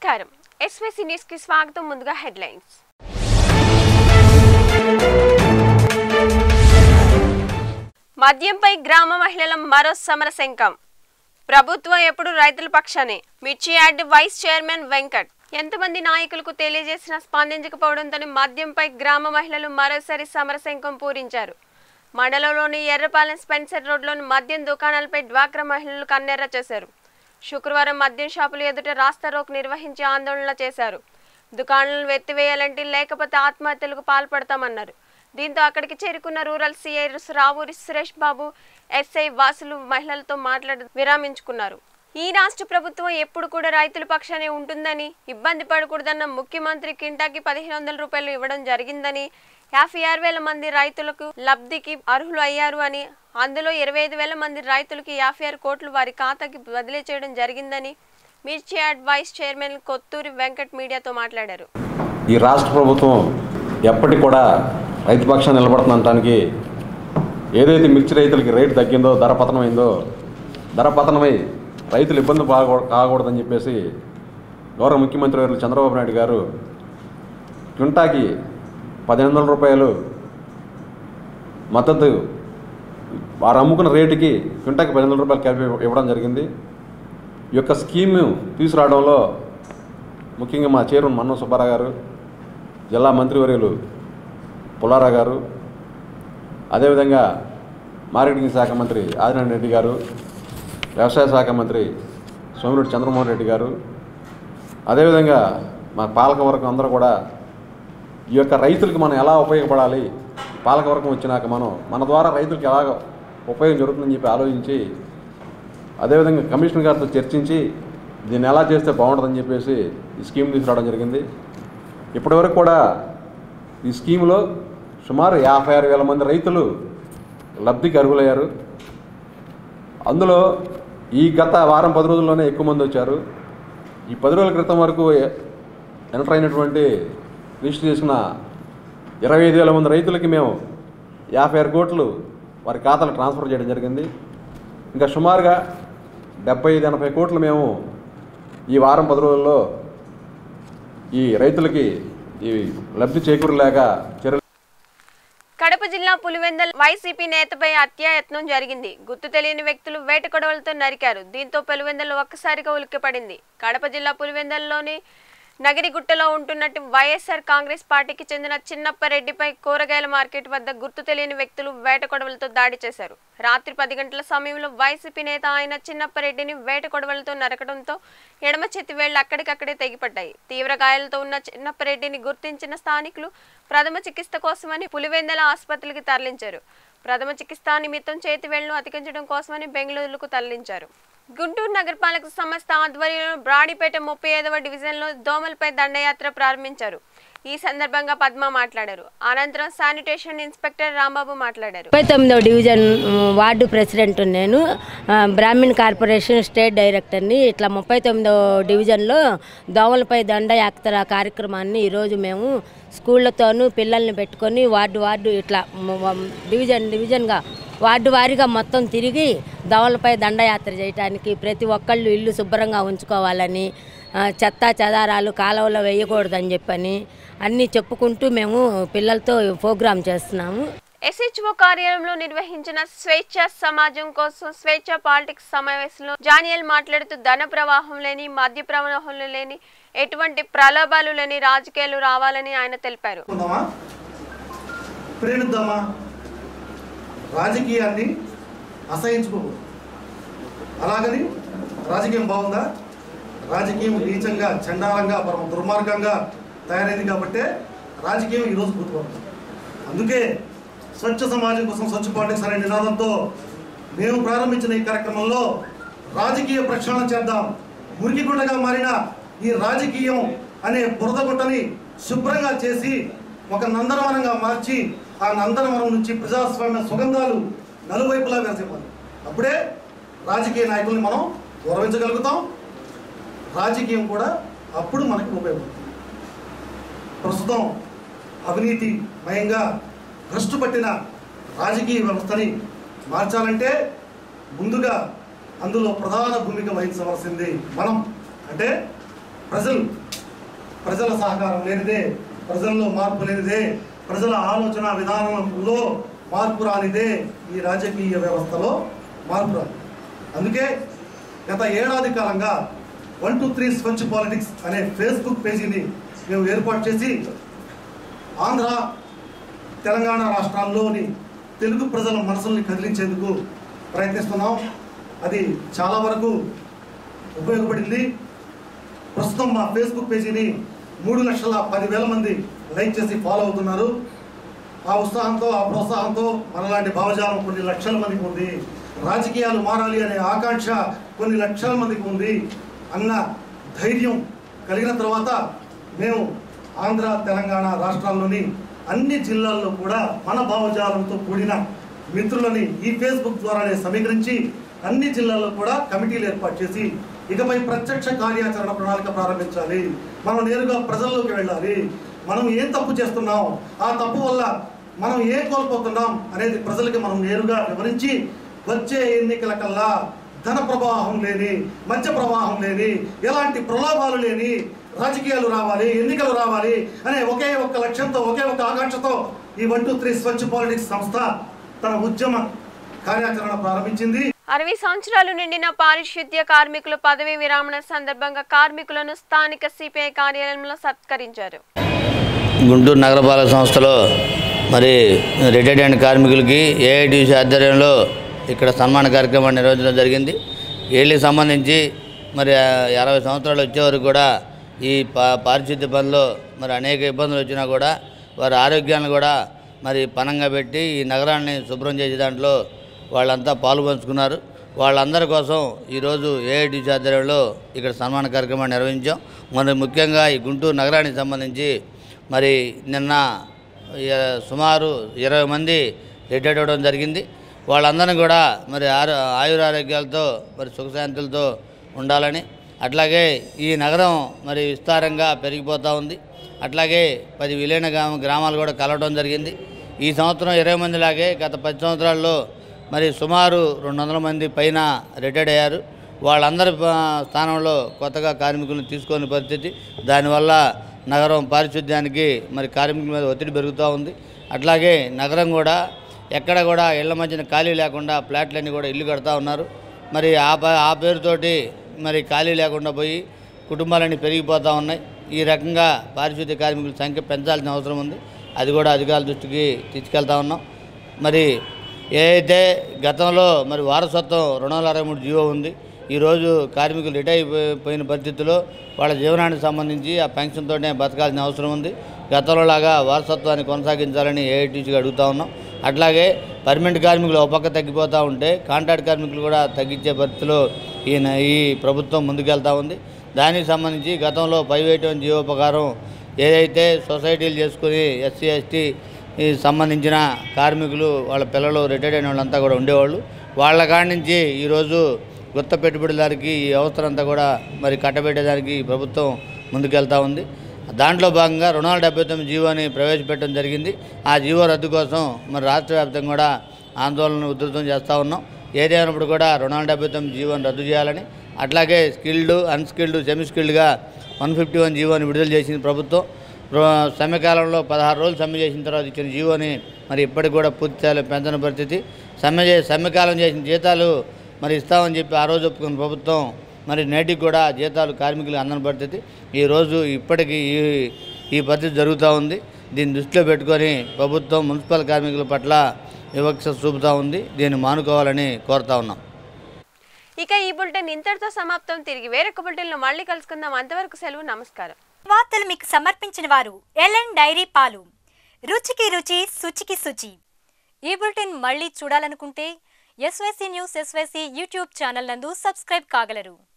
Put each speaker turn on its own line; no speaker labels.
నమస్కారం SVC news కి స్వాగతం ముందుగా హెడ్లైన్స్ మద్యంపై గ్రామ మహిళల మరో సమరశంఖం ప్రభుత్వం ఎప్పుడు రైతుల పక్షానే మిర్చి యార్డ్ వైస్ చైర్మన్ వెంకట్ ఎంతమంది నాయకులకు తెలియజేసినా స్పందించకపోవడంతో మద్యంపై గ్రామ మహిళలు మరోసారి సమరశంఖం పూరించారు మండలంలోని ఎర్రపాలెం స్పెన్సర్ రోడ్లోని మద్యం దుకాణాలపై డ్వాక్రా మహిళలు కన్నెర్ర చేశారు శుక్రవారం మద్యం షాపుల ఎదుట రాస్తారోకో నిర్వహించి ఆందోళన చేశారు దుకాణాలను ఎత్తివేయాలంటే లేకపోతే ఆత్మహత్యలకు పాల్పడతామన్నారు దీంతో అక్కడికి చేరుకున్న rural CI Ravuri Suresh Babu SI Vasulu మహిళలతో మాట్లాడి విరామించుకున్నారు ఈ రాష్ట్ర ప్రభుత్వం ఎప్పుడు కూడా రైతుల పక్షానే ఉంటుందని ఇబ్బంది పడకూడదన్న ముఖ్యమంత్రి కింటాకి 1500 రూపాయలు ఇవ్వడం జరిగిందని 56,000 మంది రైతులకు లబ్ధికి అర్హులు అయ్యారు అని అందులో 25,000 మంది రైతులకు 56 కోట్లు వారి ఖాతాకి బదిలీ చేయడం జరిగిందని mirchi yard vice chairman Kothuri Venkat మీడియాతో మాట్లాడారు
ఈ రాష్ట్ర ప్రభుత్వం ఎప్పటికి కూడా రైతు పక్షాన్ని నిలబడుతుండటానికి ఏదైతే మిర్చి రైతులకి రేటు తగ్గిందో ధర పతనమై రైతులు ఇబ్బంది కాకూడదని చెప్పేసి గౌరవ ముఖ్యమంత్రి గారు చంద్రబాబు నాయుడు గారు క్వింటాకి 1500 రూపాయలు మద్దతు వారు అమ్ముకున్న రేటుకి క్వింటాకి 1500 రూపాయలు కలిపి ఇవ్వడం జరిగింది ఈ యొక్క స్కీమ్ తీసుకురావడంలో ముఖ్యంగా మా చైర్మన్ మన్నం సుబ్బారావు గారు జిల్లా మంత్రివర్యులు పుల్లారా గారు అదేవిధంగా మార్కెటింగ్ శాఖ మంత్రి ఆదినారాయణ రెడ్డి గారు వ్యవసాయ శాఖ మంత్రి సోమిరెడ్డి చంద్రమోహన్ రెడ్డి గారు అదేవిధంగా మా పాలకవర్గం అందరూ కూడా ఈ యొక్క రైతులకి మనం ఎలా ఉపయోగపడాలి పాలకవర్గం వచ్చినాక మన ద్వారా రైతులకి ఎలాగ ఉపయోగం జరుగుతుందని చెప్పి ఆలోచించి అదేవిధంగా కమిషనర్ గారితో చర్చించి దీన్ని ఎలా చేస్తే బాగుంటుందని చెప్పేసి ఈ స్కీమ్ తీసుకురావడం జరిగింది ఇప్పటివరకు కూడా ఈ స్కీమ్లో సుమారు 56,000 మంది రైతులు లబ్ధికి అర్హులయ్యారు అందులో ఈ గత వారం 10 రోజుల్లోనే ఎక్కువ మంది వచ్చారు ఈ 10 రోజుల క్రితం వరకు ఎంటర్ అయినటువంటి రిజిస్టర్ చేసిన 25,000 మంది రైతులకి మేము 56 కోట్లు వారి ఖాతాలు ట్రాన్స్ఫర్ చేయడం జరిగింది ఇంకా సుమారుగా 75-80 కోట్లు మేము ఈ వారం 10 రోజుల్లో ఈ రైతులకి ఈ లబ్ధి చేకూరలేక చర్యలు.
కడప జిల్లా పులివెందల వైసీపీ నేతపై హత్యాయత్నం జరిగింది గుర్తు తెలియని వ్యక్తులు వేట కొడవలతో నరికారు దీంతో పులివెందల ఒక్కసారిగా ఉలిక్కిపడింది కడప జిల్లా పులివెందలలోని నగిరిగుట్టలో ఉంటున్నట్టు వైఎస్ఆర్ కాంగ్రెస్ పార్టీకి చెందిన చిన్నప్పరెడ్డిపై కూరగాయల మార్కెట్ వద్ద గుర్తు తెలియని వ్యక్తులు వేట కొడవలతో దాడి చేశారు రాత్రి 10 గంటల సమయంలో వైసీపీ నేత అయిన చిన్నప్పరెడ్డిని వేట కొడవలతో నరకడంతో ఎడమ చేతి వేళ్లు అక్కడికక్కడే తెగిపడ్డాయి తీవ్ర గాయాలతో ఉన్న చిన్నప్పరెడ్డిని గుర్తించిన స్థానికులు ప్రథమ చికిత్స కోసమని పులివెందల ఆసుపత్రికి తరలించారు ప్రథమ చికిత్స నిమిత్తం చేతి వేళ్లను అతికించడం కోసమని బెంగళూరుకు తరలించారు గుంటూరు నగరపాలక సంస్థ ఆధ్వర్యంలో బ్రాడీపేట 35వ డివిజన్లో దోమలపై దండయాత్ర ప్రారంభించారు ఈ సందర్భంగా పద్మ మాట్లాడారు అనంతరం శానిటేషన్ ఇన్స్పెక్టర్ రాంబాబు మాట్లాడారు
39వ డివిజన్ వార్డు ప్రెసిడెంట్ నేను బ్రాహ్మణ్ కార్పొరేషన్ స్టేట్ డైరెక్టర్ని ఇట్లా 39వ డివిజన్లో దోమలపై దండయాత్ర కార్యక్రమాన్ని ఈరోజు మేము స్కూళ్ళతోనూ పిల్లల్ని పెట్టుకొని వార్డు ఇట్లా డివిజన్గా వార్డు వారీగా మొత్తం తిరిగి దోమలపై దండయాత్ర చేయడానికి ప్రతి ఒక్కళ్ళు ఇల్లు శుభ్రంగా ఉంచుకోవాలని చెత్త చెదారాలు కాలువలో వేయకూడదని చెప్పని అన్నీ చెప్పుకుంటూ మేము పిల్లలతో ప్రోగ్రాం చేస్తున్నాము
ఎస్హెచ్ఓ కార్యాలయంలో నిర్వహించిన స్వేచ్ఛ సమాజం కోసం స్వేచ్ఛ పాలిటిక్స్ సమావేశంలో జానియల్ మాట్లాడుతూ ధన ప్రవాహం లేని మద్య ప్రవాహం లేని ఎటువంటి ప్రలోభాలు లేని రాజకీయాలు రావాలని ఆయన తెలిపారు
రాజకీయాన్ని అసహించుకోకూడదు అలాగని రాజకీయం బాగుందా రాజకీయం నీచంగా చండాలంగా పరమ దుర్మార్గంగా తయారైంది కాబట్టే రాజకీయం ఈరోజు గుర్తుపడుతుంది అందుకే స్వచ్ఛ సమాజం కోసం స్వచ్ఛ పాలిటిక్స్ అనే నినాదంతో మేము ప్రారంభించిన ఈ కార్యక్రమంలో రాజకీయ ప్రక్షాళన చేద్దాం మురికిగుండగా మారిన ఈ రాజకీయం అనే బురదగుట్టని శుభ్రంగా చేసి ఒక నందనవనంగా మార్చి ఆ నందనవనం నుంచి ప్రజాస్వామ్య సుగంధాలు నలువైపులా వెరసివ్వాలి అప్పుడే రాజకీయ నాయకుల్ని మనం గౌరవించగలుగుతాం రాజకీయం కూడా అప్పుడు మనకి ఉపయోగపడుతుంది ప్రస్తుతం అవినీతి మయంగా భ్రష్టు పట్టిన రాజకీయ వ్యవస్థని మార్చాలంటే ముందుగా అందులో ప్రధాన భూమిక వహించవలసింది మనం అంటే ప్రజల సహకారం లేనిదే, ప్రజల్లో మార్పు లేనిదే, ప్రజల ఆలోచన విధానంలో మార్పు రానిదే ఈ రాజకీయ వ్యవస్థలో మార్పు రాదు. అందుకే గత ఏడాది కాలంగా 123 స్వచ్ఛ పాలిటిక్స్ అనే ఫేస్బుక్ పేజీని మేము ఏర్పాటు చేసి ఆంధ్ర తెలంగాణ రాష్ట్రాల్లోని తెలుగు ప్రజల మనసుల్ని కదిలించేందుకు ప్రయత్నిస్తున్నాం. అది చాలా వరకు ఉపయోగపడింది. ప్రస్తుతం మా ఫేస్బుక్ పేజీని 3,10,000 మంది లైక్ చేసి ఫాలో అవుతున్నారు. ఆ ఉత్సాహంతో, ఆ ప్రోత్సాహంతో మనలాంటి భావజాలం కొన్ని లక్షల మందికి ఉంది. రాజకీయాలు మారాలి అనే ఆకాంక్ష కొన్ని లక్షల మందికి ఉంది అన్న ధైర్యం కలిగిన తర్వాత మేము ఆంధ్ర తెలంగాణ రాష్ట్రాల్లోని అన్ని జిల్లాల్లో కూడా మన భావజాలంతో కూడిన మిత్రులని ఈ ఫేస్బుక్ ద్వారానే సమీకరించి అన్ని జిల్లాల్లో కూడా కమిటీలు ఏర్పాటు చేసి ఇకపై ప్రత్యక్ష కార్యాచరణ ప్రణాళిక ప్రారంభించాలి. మనం నేరుగా ప్రజల్లోకి వెళ్ళాలి. మనం ఏం తప్పు చేస్తున్నాం, ఆ తప్పు వల్ల మనం ఏం కోల్పోతున్నాం అనేది ప్రజలకి మనం నేరుగా వివరించి వచ్చే ఎన్నికల కల్లా ధన ప్రవాహం లేని, మధ్య ప్రవాహం లేని, ఎలాంటి ప్రలోభాలు లేని రాజకీయాలు రావాలి, ఎన్నికలు రావాలి అనే ఒకే ఒక్క లక్ష్యంతో, ఒకే ఒక్క ఆకాంక్షతో ఈ 123 స్వచ్ఛ పాలిటిక్స్ సంస్థ తన ఉద్యమ కార్యాచరణ ప్రారంభించింది.
60 సంవత్సరాలు నిండిన పారిశుద్ధ్య కార్మికుల పదవీ విరమణ సందర్భంగా కార్మికులను స్థానిక సిపిఐ కార్యాలయంలో సత్కరించారు.
గుంటూరు నగరపాలక సంస్థలో మరి రిటైర్డ్ అయిన కార్మికులకి ఏఐటీసీ ఆధ్వర్యంలో ఇక్కడ సన్మాన కార్యక్రమాన్ని నిర్వహించడం జరిగింది. వీళ్ళకి సంబంధించి మరి 60 సంవత్సరాలు వచ్చే వరకు కూడా ఈ పారిశుద్ధ్య పనిలో మరి అనేక ఇబ్బందులు వచ్చినా కూడా వారి ఆరోగ్యాన్ని కూడా మరి పణంగా పెట్టి ఈ నగరాన్ని శుభ్రం చేసే దాంట్లో వాళ్ళంతా పాలు పంచుకున్నారు. వాళ్ళందరి కోసం ఈరోజు ఏఐటీసీ ఆధ్వర్యంలో ఇక్కడ సన్మాన కార్యక్రమాన్ని నిర్వహించాం. మరి ముఖ్యంగా ఈ గుంటూరు నగరానికి సంబంధించి మరి నిన్న సుమారు 20 మంది రిటైర్డ్ అవ్వడం జరిగింది. వాళ్ళందరినీ కూడా మరి ఆయురారోగ్యాలతో మరి సుఖశాంతులతో ఉండాలని, అట్లాగే ఈ నగరం మరి విస్తారంగా పెరిగిపోతూ ఉంది. అట్లాగే 10 విలీన గ్రామాలు కూడా కలవడం జరిగింది. ఈ సంవత్సరం 20 మంది లాగే గత 10 సంవత్సరాల్లో మరి సుమారు 200 మంది పైన రిటైర్డ్ అయ్యారు. వాళ్ళందరి స్థానంలో కొత్తగా కార్మికులను తీసుకునే పరిస్థితి. దానివల్ల నగరం పారిశుద్ధ్యానికి మరి కార్మికుల మీద ఒత్తిడి పెరుగుతూ ఉంది. అట్లాగే నగరం కూడా ఎక్కడ కూడా ఇళ్ల మధ్యన ఖాళీ లేకుండా ఫ్లాట్లన్నీ కూడా ఇల్లు కడతా ఉన్నారు. మరి ఆ పేరుతోటి మరి ఖాళీ లేకుండా పోయి కుటుంబాలన్నీ పెరిగిపోతూ ఉన్నాయి. ఈ రకంగా పారిశుద్ధ్య కార్మికుల సంఖ్య పెంచాల్సిన అవసరం ఉంది. అది కూడా అధికారుల దృష్టికి తీసుకెళ్తా ఉన్నాం. మరి ఏదైతే గతంలో మరి వారసత్వం 263 జీవో ఉంది. ఈరోజు కార్మికులు రిటైర్ అయిపోయిన పరిస్థితుల్లో వాళ్ళ జీవనానికి సంబంధించి ఆ పెన్షన్తోనే బతకాల్సిన అవసరం ఉంది. గతంలో లాగా వారసత్వాన్ని కొనసాగించాలని ఏఐటీసీగా అడుగుతూ ఉన్నాం. అట్లాగే పర్మనెంట్ కార్మికులు ఒక పక్క తగ్గిపోతూ ఉంటే కాంట్రాక్ట్ కార్మికులు కూడా తగ్గించే పరిస్థితిలో ఈ ప్రభుత్వం ముందుకెళ్తూ ఉంది. దానికి సంబంధించి గతంలో 581 జీవో ప్రకారం ఏదైతే సొసైటీలు చేసుకుని ఎస్సీ ఎస్టీ సంబంధించిన కార్మికులు వాళ్ళ పిల్లలు రిటైర్డ్ అయిన వాళ్ళంతా కూడా ఉండేవాళ్ళు. వాళ్ళ కాడి నుంచి ఈరోజు కొత్త పెట్టుబడిదారికి ఈ అవసరం కూడా మరి కట్టబెట్టేదానికి ప్రభుత్వం ముందుకెళ్తూ ఉంది. దాంట్లో భాగంగా 279 జీవోని ప్రవేశపెట్టడం జరిగింది. ఆ జీవో రద్దు కోసం మరి రాష్ట్ర వ్యాప్తంగా కూడా ఆందోళన ఉధృతం చేస్తూ ఉన్నాం. ఏదైనప్పుడు కూడా 279 జీవోని రద్దు చేయాలని, అట్లాగే స్కిల్డ్, అన్స్కిల్డ్, సెమీ స్కిల్డ్గా 151 జీవోని విడుదల చేసింది ప్రభుత్వం. సమ్మెకాలంలో 16 రోజులు సమ్మె చేసిన తర్వాత ఇచ్చిన జీవోని మరి ఇప్పటికి కూడా పూర్తి స్థాయిలో పెంచని పరిస్థితి. సమ్మెకాలం చేసిన జీతాలు మరి ఇస్తామని చెప్పి ఆ రోజు ఒప్పుకున్న ప్రభుత్వం మరి నేటికి కూడా జీతాలు కార్మికులు అందని పరిస్థితి. ఈరోజు ఇప్పటికీ ఈ పరిస్థితి జరుగుతూ ఉంది. దీన్ని దృష్టిలో పెట్టుకొని ప్రభుత్వం మున్సిపల్ కార్మికుల పట్ల వివక్ష చూపుతూ ఉంది. దీన్ని మానుకోవాలని కోరుతా ఉన్నాం.
ఇక ఈ బులెటిన్ ఇంతటితో సమాప్తం. తిరిగి వేరొక బులెటిన్లో మళ్ళీ కలుసుకుందాం. అంతవరకు సెలవు. నమస్కారం.
వార్తలు మీకు సమర్పించిన వారు ఎల్ఎన్ డైరీ పాలు. రుచికి రుచి, శుచికి శుచి. ఈ బులెటిన్ మళ్ళీ చూడాలనుకుంటే SYC news SYC YouTube channel నందు సబ్స్క్రైబ్ కాగలరు.